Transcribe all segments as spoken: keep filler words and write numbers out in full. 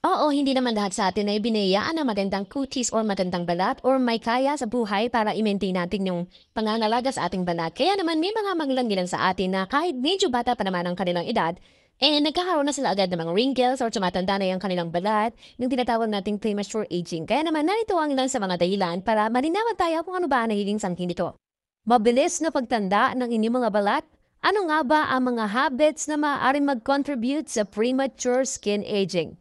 Oo, hindi naman lahat sa atin ay binayaan ng magandang kutis or magandang balat or may kaya sa buhay para i-maintain natin yung pangangalaga sa ating balat. Kaya naman may mga magulang sa atin na kahit medyo bata pa naman ang kanilang edad, eh nagkakaroon na sila agad ng mga wrinkles or tumatanda na yung kanilang balat, yung tinatawag nating premature aging. Kaya naman narito ang ilan sa mga dahilan para malinawan tayo kung ano ba ang nagiging sanhi nito. Mabilis na pagtanda ng inyong mga balat. Ano nga ba ang mga habits na maaaring mag-contribute sa premature skin aging?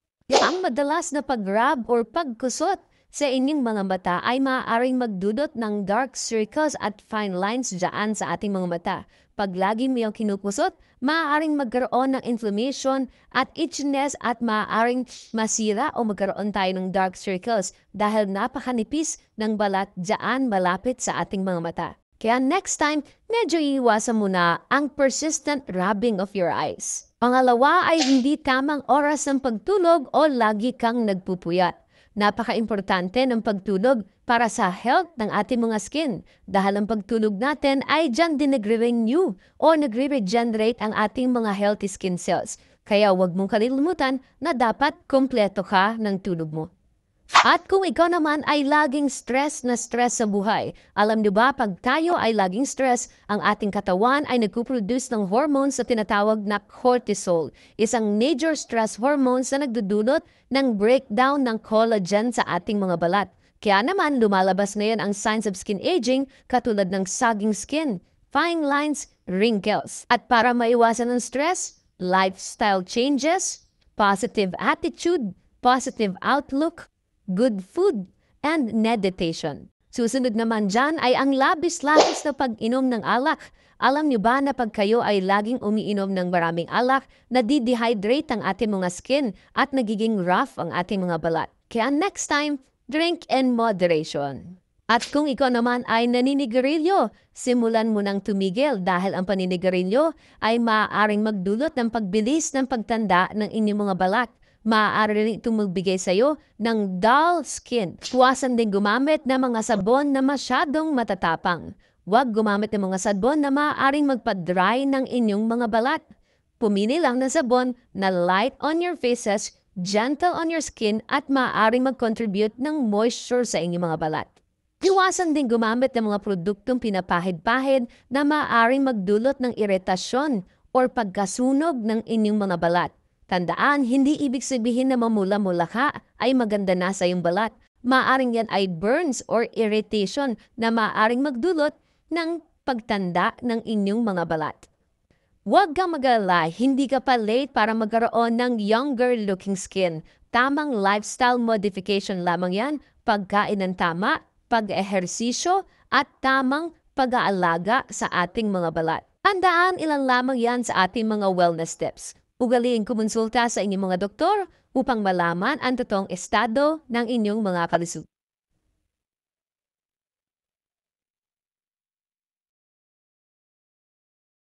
Ang madalas na pag-rub or pagkusot sa inyong mga mata ay maaaring magdudot ng dark circles at fine lines dyan sa ating mga mata. Pag lagi mo yung kinukusot, maaaring magkaroon ng inflammation at itchiness at maaaring masira o magkaroon tayo ng dark circles dahil napakanipis ng balat dyan malapit sa ating mga mata. Kaya next time, medyo iiwasan mo na ang persistent rubbing of your eyes. Pangalawa ay hindi tamang oras ng pagtulog o lagi kang nagpupuyat. Napaka-importante ng pagtulog para sa health ng ating mga skin dahil ang pagtulog natin ay dyan din nagre-renew o nagre-regenerate ang ating mga healthy skin cells. Kaya huwag mong kalilimutan na dapat kompleto ka ng tulog mo. At kung ikaw naman ay laging stress na stress sa buhay, alam niyo ba pag tayo ay laging stress, ang ating katawan ay nagpuproduce ng hormones na tinatawag na cortisol, isang major stress hormones na nagdudulot ng breakdown ng collagen sa ating mga balat. Kaya naman lumalabas na yan ang signs of skin aging katulad ng sagging skin, fine lines, wrinkles. At para maiwasan ng stress, lifestyle changes, positive attitude, positive outlook, good food, and meditation. Susunod naman dyan ay ang labis-labis na pag-inom ng alak. Alam niyo ba na pag kayo ay laging umiinom ng maraming alak, nadidehydrate ang ating mga skin at nagiging rough ang ating mga balat. Kaya next time, drink in moderation. At kung ikaw naman ay naninigarilyo, simulan mo nang tumigil dahil ang paninigarilyo ay maaaring magdulot ng pagbilis ng pagtanda ng inyong mga balat. Maaari rin itong magbigay sa iyo ng dull skin. Huwasan din gumamit ng mga sabon na masyadong matatapang. Huwag gumamit ng mga sabon na maaaring magpa-dry ng inyong mga balat. Pumili lang ng sabon na light on your faces, gentle on your skin at maaaring mag-contribute ng moisture sa inyong mga balat. Iwasan din gumamit ng mga produktong pinapahid-pahid na maaaring magdulot ng iritasyon or pagkasunog ng inyong mga balat. Tandaan, hindi ibig sabihin na mamula-mula ka ay maganda na sa iyong balat. Maaring yan ay burns or irritation na maaring magdulot ng pagtanda ng inyong mga balat. Huwag kang mag-alala, hindi ka pa late para magkaroon ng younger looking skin. Tamang lifestyle modification lamang yan, pagkain ng tama, pag-ehersisyo at tamang pag-aalaga sa ating mga balat. Tandaan, ilan lamang yan sa ating mga wellness tips. Ugaliin kumonsulta sa inyong mga doktor upang malaman ang totoong estado ng inyong mga kalusugan.